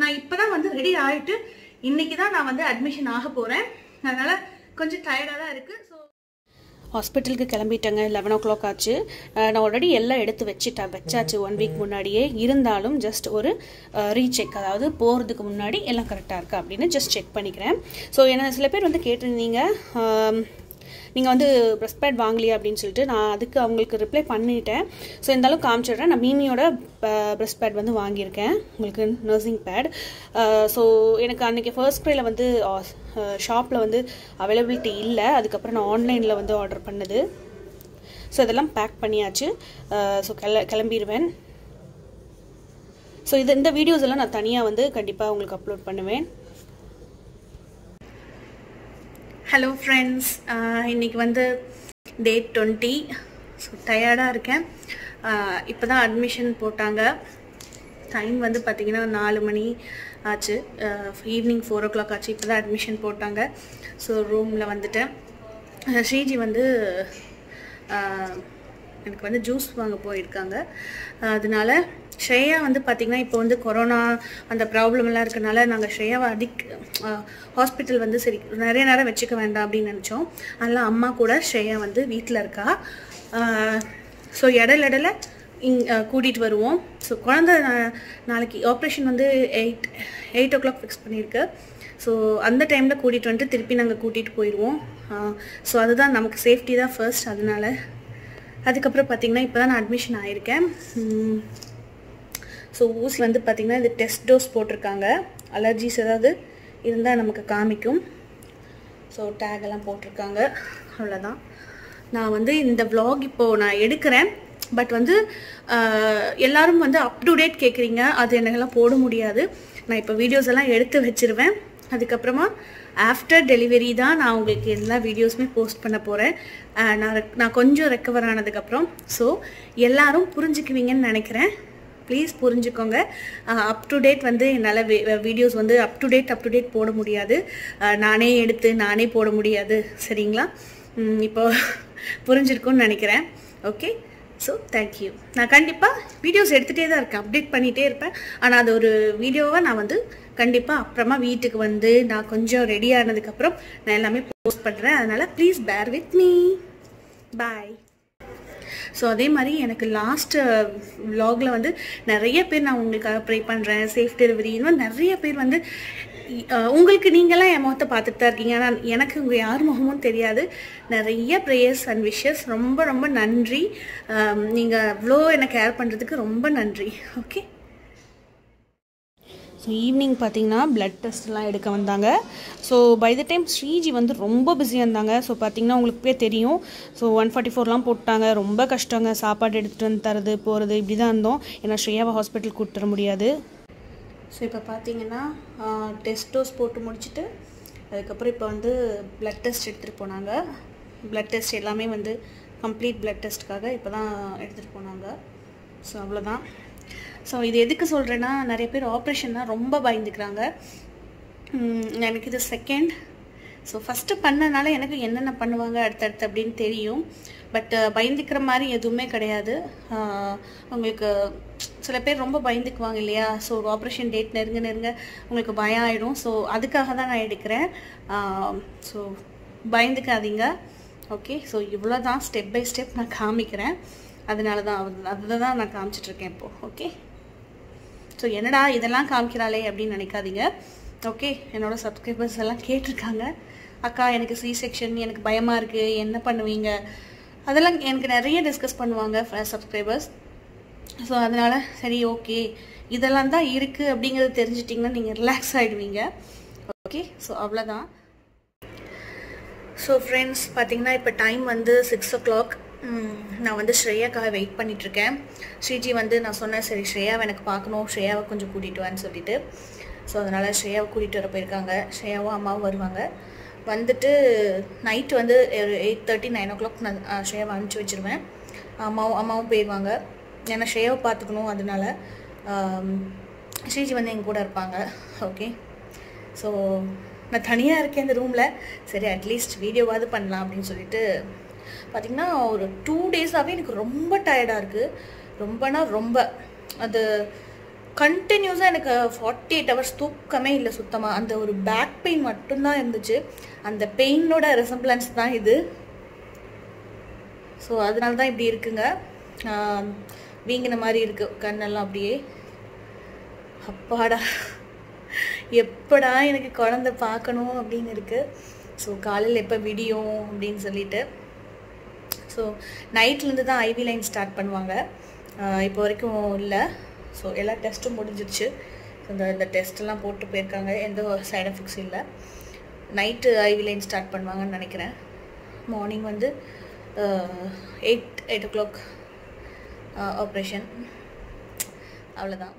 நான் இப்பதான் வந்து ரெடி ஆயிட்டு இன்னைக்கு தான் நான் வந்து அட்மிஷன் ஆக போறேன். அதனால கொஞ்சம் டயர்டா தான் இருக்கு. ஸோ ஹாஸ்பிட்டலுக்கு கிளம்பிட்டேங்க. 11 o'clock ஆச்சு. நான் ஆல்ரெடி எல்லாம் எடுத்து வச்சாச்சு 1 week முன்னாடியே. இருந்தாலும் ஜஸ்ட் ஒரு ரீசெக், அதாவது போகிறதுக்கு முன்னாடி எல்லாம் கரெக்டாக இருக்கா அப்படின்னு ஜஸ்ட் செக் பண்ணிக்கிறேன். ஸோ என்ன சில பேர் வந்து கேட்டிருந்தீங்க, நீங்கள் வந்து ப்ரெஸ் பேட் வாங்கலையா அப்படின்னு சொல்லிட்டு. நான் அதுக்கு அவங்களுக்கு ரிப்ளை பண்ணிட்டேன். ஸோ இருந்தாலும் காமிச்சிடுறேன். நான் மீமியோட ப்ரெஸ் பேட் வந்து வாங்கியிருக்கேன், உங்களுக்கு நர்சிங் பேட். ஸோ எனக்கு அன்றைக்கி ஃபர்ஸ்ட் க்ரையில் வந்து ஷாப்பில் வந்து அவைலபிலிட்டி இல்லை. அதுக்கப்புறம் நான் ஆன்லைனில் வந்து ஆர்டர் பண்ணது. ஸோ இதெல்லாம் பேக் பண்ணியாச்சு. ஸோ கிளம்பிடுவேன். ஸோ இந்த வீடியோஸ் எல்லாம் நான் தனியாக வந்து கண்டிப்பாக உங்களுக்கு அப்லோட் பண்ணுவேன். ஹலோ ஃப்ரெண்ட்ஸ், இன்றைக்கி வந்து டேட் 20. ஸோ டயர்டாக இருக்கேன். இப்போ தான் அட்மிஷன் போட்டாங்க. டைம் வந்து பார்த்திங்கன்னா 4 மணி ஆச்சு. ஈவினிங் 4 o'clock ஆச்சு. இப்போ தான் அட்மிஷன் போட்டாங்க. ஸோ ரூமில் வந்துட்டேன். ஸ்ரீஜி வந்து எனக்கு வந்து ஜூஸ் வாங்க போயிருக்காங்க. அதனால ஸ்ரேயா வந்து பார்த்திங்கன்னா இப்போ வந்து கொரோனா அந்த ப்ராப்ளம்லாம் இருக்கனால நாங்கள் ஸ்ரேயாவை ஹாஸ்பிட்டல் வந்து சரி நிறைய நேரம் வச்சுக்க வேண்டாம் அப்படின்னு நினச்சோம். அதனால் அம்மா கூட ஸ்ரேயா வந்து வீட்டில் இருக்கா. ஸோ இடையில கூட்டிகிட்டு வருவோம். ஸோ குழந்தை நாளைக்கு ஆப்ரேஷன் வந்து 8 o'clock ஃபிக்ஸ் பண்ணியிருக்கு. ஸோ அந்த டைமில் கூட்டிகிட்டு வந்துட்டு திருப்பி நாங்கள் கூட்டிகிட்டு போயிடுவோம். ஸோ அதுதான் நமக்கு சேஃப்டி தான் ஃபர்ஸ்ட். அதனால அதுக்கப்புறம் பார்த்திங்கன்னா இப்போ தான் நான் அட்மிஷன் ஆகியிருக்கேன். ஸோ ஊசி வந்து பார்த்திங்கன்னா இது டெஸ்ட் டோஸ் போட்டிருக்காங்க. அலர்ஜிஸ் ஏதாவது இருந்தால் நமக்கு காமிக்கும். ஸோ டேகெல்லாம் போட்டிருக்காங்க. அவ்வளோதான். நான் வந்து இந்த vlog இப்போது நான் எடுக்கிறேன். பட் வந்து எல்லோரும் வந்து அப் டு டேட் கேட்குறீங்க. அது எனக்கெல்லாம் போட முடியாது. நான் இப்போ வீடியோஸ் எல்லாம் எடுத்து வச்சுருவேன். அதுக்கப்புறமா ஆஃப்டர் டெலிவரி தான் நான் உங்களுக்கு எல்லா வீடியோஸுமே போஸ்ட் பண்ண போகிறேன். நான் கொஞ்சம் ரெக்கவர் ஆனதுக்கப்புறம். ஸோ எல்லோரும் புரிஞ்சுக்குவீங்கன்னு நினைக்கிறேன். ப்ளீஸ் புரிஞ்சுக்கோங்க. அப் டு டேட் வந்து என்னால் வீடியோஸ் வந்து அப் டு டேட் போட முடியாது. நானே எடுத்து நானே போட முடியாது. சரிங்களா? இப்போ புரிஞ்சிருக்கும்னு நினைக்கிறேன். Okay, so thank you. நான் கண்டிப்பாக வீடியோஸ் எடுத்துகிட்டே தான் இருக்கேன், அப்டேட் பண்ணிகிட்டே இருப்பேன். ஆனால் அது ஒரு வீடியோவை நான் வந்து கண்டிப்பாக அப்புறமா வீட்டுக்கு வந்து நான் கொஞ்சம் ரெடி ஆனதுக்கப்புறம் நான் எல்லாமே போஸ்ட் பண்ணுறேன். அதனால் please bear with me. Bye. So அதே மாதிரி எனக்கு லாஸ்ட் vlogல வந்து நிறைய பேர் நான் உங்களுக்காக ப்ரே பண்ணுறேன், சேஃப் டெலிவரி, இன்னும் நிறைய பேர் வந்து உங்களுக்கு நீங்களாம் என் முகத்தை பார்த்துட்டு தான் இருக்கீங்க. ஆனால் எனக்கு உங்கள் யார் முகமும் தெரியாது. நிறைய ப்ரேயர்ஸ் அண்ட் விஷஸ். ரொம்ப ரொம்ப நன்றி. நீங்கள் அவ்வளோ என்னை கேர் பண்ணுறதுக்கு ரொம்ப நன்றி. ஓகே. ஸோ ஈவினிங் பார்த்தீங்கன்னா பிளட் டெஸ்ட்லாம் எடுக்க வந்தாங்க. So by the time Sreeji வந்து ரொம்ப பிஸியாக இருந்தாங்க. ஸோ பார்த்தீங்கன்னா உங்களுக்கே தெரியும். ஸோ 144லாம் போட்டாங்க. ரொம்ப கஷ்டங்க. சாப்பாடு எடுத்துகிட்டு வந்து தரது போகிறது இப்படி தான் இருந்தோம். ஏன்னா ஸ்ரேயாவை ஹாஸ்பிட்டல் கூப்பிட்டு வர முடியாது. ஸோ இப்போ பார்த்தீங்கன்னா டெஸ்ட் டோஸ் போட்டு முடிச்சுட்டு அதுக்கப்புறம் இப்போ வந்து பிளட் டெஸ்ட் எடுத்துகிட்டு போனாங்க. பிளட் டெஸ்ட் எல்லாமே வந்து கம்ப்ளீட் பிளட் டெஸ்ட்டுக்காக இப்போ தான் எடுத்துகிட்டு போனாங்க. ஸோ அவ்வளோதான். ஸோ இது எதுக்கு சொல்கிறேன்னா, நிறைய பேர் ஆப்ரேஷன்னா ரொம்ப பயந்துக்கிறாங்க. எனக்கு இது செகண்ட். ஸோ ஃபஸ்ட்டு பண்ணனால எனக்கு என்னென்ன பண்ணுவாங்க அடுத்தடுத்து அப்படின்னு தெரியும். பட் பயந்துக்கிற மாதிரி எதுவுமே கிடையாது. உங்களுக்கு சில பேர் ரொம்ப பயந்துக்குவாங்க இல்லையா? ஸோ ஒரு ஆப்ரேஷன் டேட் நெருங்க உங்களுக்கு பயம் ஆகிடும். ஸோ அதுக்காக தான் நான் எடுக்கிறேன். ஸோ பயந்துக்காதீங்க. ஓகே. ஸோ இவ்வளோ தான், ஸ்டெப் பை ஸ்டெப் நான் காமிக்கிறேன். அதனால தான் அதுதான் நான் காமிச்சிட்ருக்கேன் இப்போது. ஓகே. ஸோ என்னடா இதெல்லாம் காமிக்கிறாளே அப்படின்னு நினைக்காதீங்க. ஓகே. என்னோடய சப்ஸ்கிரைபர்ஸ் எல்லாம் கேட்டிருக்காங்க, அக்கா எனக்கு சி செக்ஷன், எனக்கு பயமாக இருக்குது, என்ன பண்ணுவீங்க, அதெல்லாம் எனக்கு நிறைய டிஸ்கஸ் பண்ணுவாங்க சப்ஸ்கிரைபர்ஸ். ஸோ அதனால் சரி ஓகே இதெல்லாம் தான் இருக்குது அப்படிங்கிறது தெரிஞ்சிட்டிங்கன்னா நீங்கள் ரிலாக்ஸ் ஆகிடுவீங்க. ஓகே. ஸோ அவ்வளோதான். ஸோ ஃப்ரெண்ட்ஸ் பார்த்தீங்கன்னா இப்போ டைம் வந்து 6 o'clock. நான் வந்து ஸ்ரேயாக்காக வெயிட் பண்ணிகிட்ருக்கேன். ஸ்ரீஜி வந்து நான் சொன்னேன் சரி ஸ்ரேயாவை எனக்கு பார்க்கணும், ஸ்ரேயாவை கொஞ்சம் கூட்டிகிட்டு வான்னு சொல்லிட்டு. ஸோ அதனால் ஸ்ரேயாவை கூட்டிகிட்டு வர போயிருக்காங்க. ஸ்ரேயாவும் அம்மாவும் வருவாங்க. வந்துட்டு நைட்டு வந்து ஒரு 8:30 9 o'clock நான் ஸ்ரேயாவை அனுப்பிச்சி வச்சுருவேன். அம்மாவும் போயிடுவாங்க. ஏன்னா ஸ்ரேயாவை பார்த்துக்கணும். அதனால ஸ்ரீஜி வந்து எங்கள் கூட இருப்பாங்க. ஓகே. ஸோ நான் தனியாக இருக்கேன் இந்த ரூமில். சரி அட்லீஸ்ட் வீடியோவாவது பண்ணலாம் அப்படின்னு சொல்லிட்டு பார்த்திங்கன்னா ஒரு 2 days எனக்கு ரொம்ப டயர்டாக இருக்குது. ரொம்ப அது கண்டினியூஸாக எனக்கு 48 hours தூக்கமே இல்லை சுத்தமாக. அந்த ஒரு பேக் பெயின் மட்டும்தான் இருந்துச்சு. அந்த பெயினோட ரெசம்பிளன்ஸ் தான் இது. ஸோ அதனால தான் இப்படி இருக்குங்க. வீங்கின மாதிரி இருக்குது கண்ணெல்லாம் அப்படியே. அப்பாடா, எப்படா எனக்கு குழந்தை பார்க்கணும் அப்படின்னு இருக்குது. ஸோ காலையில் எப்போ விடியும் அப்படின்னு சொல்லிட்டு. ஸோ நைட்லேருந்து தான் ஐவி லைன் ஸ்டார்ட் பண்ணுவாங்க. இப்போ வரைக்கும் இல்லை. ஸோ எல்லா டெஸ்ட்டும் முடிஞ்சிருச்சு. இந்த டெஸ்ட்டெல்லாம் போட்டு போயிருக்காங்க. எந்த சைட் எஃபெக்ட்ஸும் இல்லை. நைட்டு ஐவி லைன் ஸ்டார்ட் பண்ணுவாங்கன்னு நினைக்கிறேன். மார்னிங் வந்து 8 o'clock ஆப்ரேஷன். அவ்வளோதான்.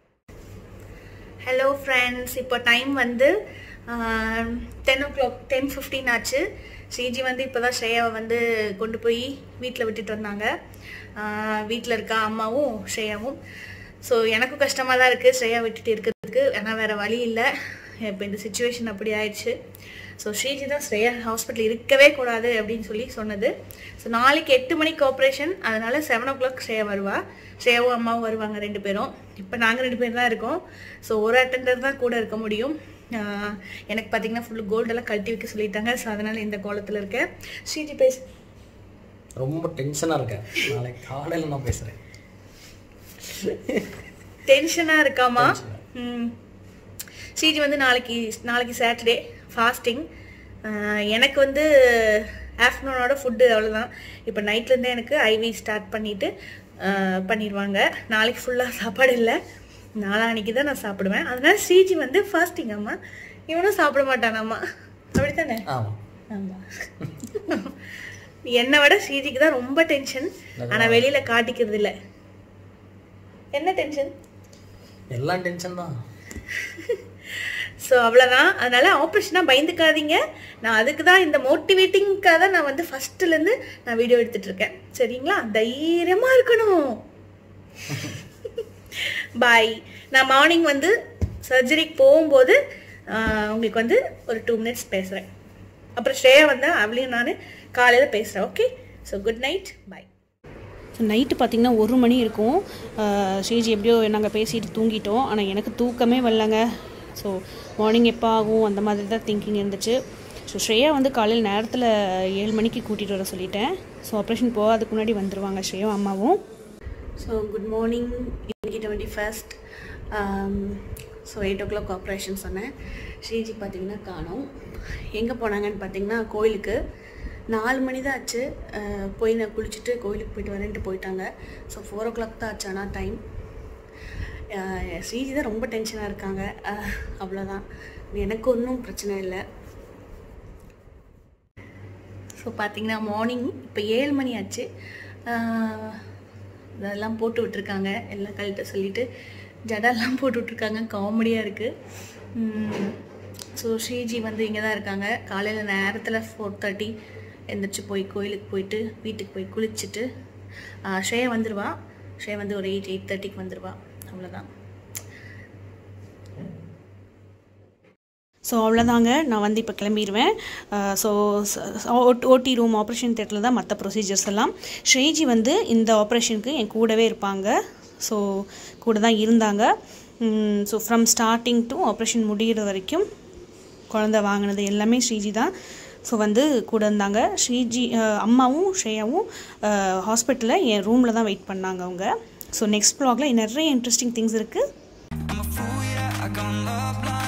ஹலோ ஃப்ரெண்ட்ஸ், இப்போ டைம் வந்து 10 o'clock 10:15 ஆச்சு. ஸ்ரீஜி வந்து இப்போ தான் ஸ்ரேயாவை வந்து கொண்டு போய் வீட்டில் விட்டுட்டு வந்தாங்க. வீட்டில் இருக்க அம்மாவும் ஸ்ரேயாவும். ஸோ எனக்கும் கஷ்டமாக தான் இருக்குது ஸ்ரேயா விட்டுட்டு இருக்கிறதுக்கு. ஏன்னா வேறு வழி இல்லை. இப்போ இந்த சுச்சுவேஷன் அப்படி ஆயிடுச்சு. ஸோ ஸ்ரீஜி தான் ஸ்ரேயா ஹாஸ்பிட்டல் இருக்கவே கூடாது அப்படின்னு சொல்லி சொன்னது. ஸோ நாளைக்கு 8 மணிக்கு ஆப்ரேஷன். அதனால் 7 o'clock ஸ்ரேயா வருவா. ஸ்ரேயாவும் அம்மாவும் வருவாங்க 2 பேரும். இப்போ நாங்கள் 2 பேர் தான் இருக்கோம். ஸோ ஒரு அட்டெண்டர் தான் கூட இருக்க முடியும். எனக்கு பார்த்தீங்கன்னா ஃபுல்லு கோல்டெல்லாம் கழட்டி வைக்க சொல்லிட்டாங்க. ஸோ அதனால் இந்த கோலத்தில் இருக்கேன். ஸ்ரீஜி பேச ரொம்ப டென்ஷனாக இருக்கேன். நாளைக்கு காலையில் நான் பேசுகிறேன். டென்ஷனாக இருக்காமா? ஸ்ரீஜி வந்து நாளைக்கு சாட்டர்டே ஃபாஸ்டிங். எனக்கு வந்து ஆஃப்டர்நூனோட ஃபுட்டு அவ்வளோதான். இப்போ நைட்லேருந்தே எனக்கு ஐவி ஸ்டார்ட் பண்ணிடுவாங்க. நாளைக்கு ஃபுல்லாக சாப்பாடு இல்லை. நாளான்னைக்கு தான் நான் சாப்பிடுவேன். அதனால ஸ்ரீஜி வந்து ஃபாஸ்டிங். அம்மா இவனும் சாப்பிட மாட்டானாம்மா, அப்படித்தானே? ஆமாம். என்னை விட ஸ்ரீஜிக்கு தான் ரொம்ப டென்ஷன். ஆனால் வெளியில் காட்டிக்கிறது இல்லை. என்ன டென்ஷன்? எல்லாம் டென்ஷன் தான். ஸோ அவ்வளோதான். அதனால் ஆப்ரேஷனாக பயந்துக்காதீங்க. நான் அதுக்கு தான் இந்த மோட்டிவேட்டிங்காக தான் நான் வந்து ஃபஸ்ட்டுலேருந்து நான் வீடியோ எடுத்துகிட்ருக்கேன். சரிங்களா? தைரியமாக இருக்கணும். பாய். நான் மார்னிங் வந்து சர்ஜரிக்கு போகும்போது உங்களுக்கு வந்து ஒரு 2 minutes பேசுகிறேன். அப்புறம் ஸ்ரேயா வந்து அவளையும் நான் காலையில் பேசுகிறேன். Okay? So good night, bye. So night பார்த்திங்கன்னா 1 மணி இருக்கும். ஸ்ரீஜி எப்படியோ நாங்கள் பேசிட்டு தூங்கிட்டோம். ஆனால் எனக்கு தூக்கமே வரலங்க. ஸோ மார்னிங் எப்போ ஆகும் அந்த மாதிரி தான் திங்கிங் இருந்துச்சு. ஸோ ஸ்ரேயா வந்து காலையில் நேரத்தில் 7 மணிக்கு கூட்டிகிட்டு வர சொல்லிட்டேன். ஸோ ஆப்ரேஷன் போகாதுக்கு முன்னாடி வந்துடுவாங்க ஸ்ரேயாவும் அம்மாவும். So good morning. இன்னைக்கு 21st. ஸோ 8 o'clock ஆப்ரேஷன் சொன்னேன். ஸ்ரீஜி பார்த்திங்கன்னா காணோம். எங்கே போனாங்கன்னு பார்த்தீங்கன்னா கோயிலுக்கு. 4 மணி தான் ஆச்சு. போய் நான் குளிச்சுட்டு கோயிலுக்கு போயிட்டு வரேன்ட்டு போயிட்டாங்க. ஸோ 4 o'clock தான் ஆச்சு. ஆனால் டைம் ஸ்ரீஜி தான் ரொம்ப டென்ஷனாக இருக்காங்க. அவ்வளோதான். எனக்கு ஒன்றும் பிரச்சனை இல்லை. ஸோ பார்த்திங்கன்னா மார்னிங் இப்போ 7 மணி ஆச்சு. இதெல்லாம் போட்டு விட்டுருக்காங்க. எல்லாம் கழட்ட சொல்லிவிட்டு ஜடெல்லாம் போட்டு விட்ருக்காங்க. காமெடியாக இருக்குது. ஸோ ஸ்ரீஜி வந்து இங்கே தான் இருக்காங்க. காலையில் நேரத்தில் 4:30 எந்திரிச்சு போய் கோயிலுக்கு போயிட்டு வீட்டுக்கு போய் குளிச்சுட்டு ஸ்ரேயா வந்துடுவா. ஸ்ரேயா வந்து ஒரு 8:30க்கு வந்துடுவா. அவ்வளோதான். ஸோ அவ்வளோதாங்க. நான் வந்து இப்போ கிளம்பிடுவேன். ஸோ ஓடி ரூம் ஆப்ரேஷன் தியேட்டரில் தான் மற்ற ப்ரொசீஜர்ஸ் எல்லாம். ஸ்ரீஜி வந்து இந்த ஆப்ரேஷனுக்கு என் கூடவே இருப்பாங்க. ஸோ கூட தான் இருந்தாங்க. So from starting to operation முடிகிற வரைக்கும் குழந்தை வாங்கினது எல்லாமே ஸ்ரீஜி தான். ஸோ வந்து கூட இருந்தாங்க. ஸ்ரீஜி அம்மாவும் ஸ்ரேயாவும் ஹாஸ்பிட்டலில் என் ரூமில் தான் வெயிட் பண்ணாங்க அவங்க. ஸோ நெக்ஸ்ட் வ்ளாகில் நிறைய இன்ட்ரெஸ்டிங் திங்ஸ் இருக்குது.